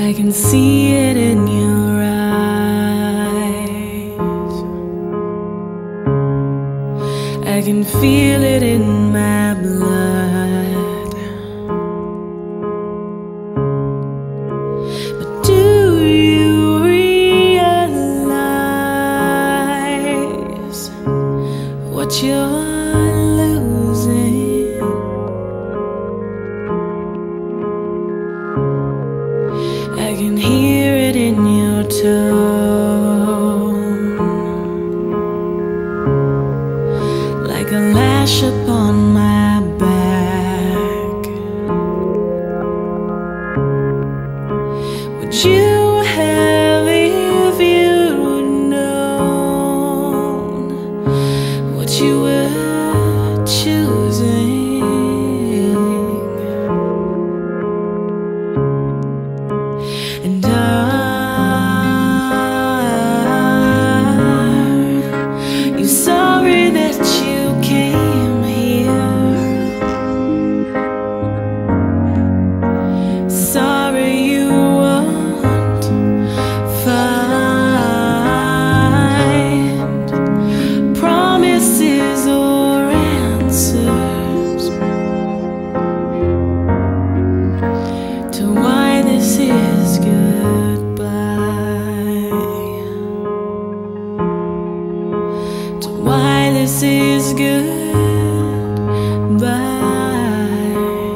I can see it in your eyes. I can feel it in my blood. But do you realize what you're losing? I can hear it in your tone, like a lash upon my back. Would you have if you'd known what you were choosing? And are you sorry that you came here? Sorry you won't find promises or answers to why this is goodbye, to why this is goodbye.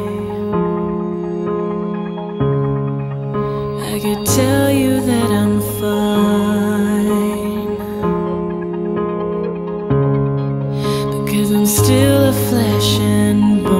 I could tell you that I'm fine, because I'm still a flesh and bone.